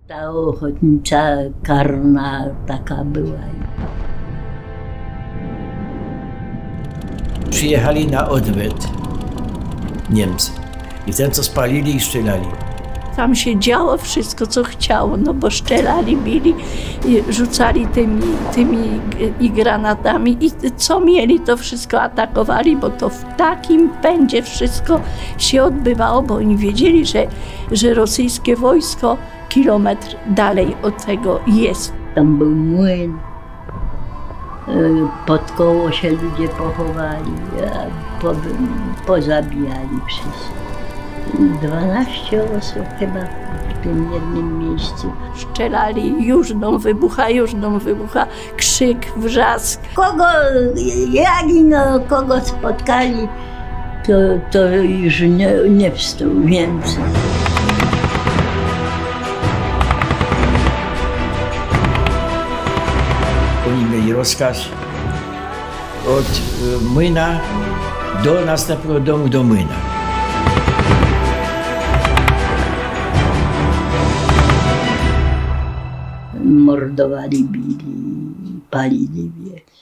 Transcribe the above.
Ta ochotnicza karna taka była. Przyjechali na odwet Niemcy i ten, co spalili i strzelali. Tam się działo wszystko, co chciało, no bo strzelali, bili, rzucali tymi i granatami i co mieli, to wszystko atakowali, bo to w takim pędzie wszystko się odbywało, bo oni wiedzieli, że rosyjskie wojsko kilometr dalej od tego jest. Tam był młyn, pod koło się ludzie pochowali, pozabijali wszyscy. 12 osób chyba w tym jednym miejscu. Strzelali, już dom wybucha, krzyk, wrzask. Kogo, kogo spotkali, to już nie wstał więcej. Oni mieli rozkaz od młyna do następnego domu, do młyna. Mordowali, bili, palili wieś.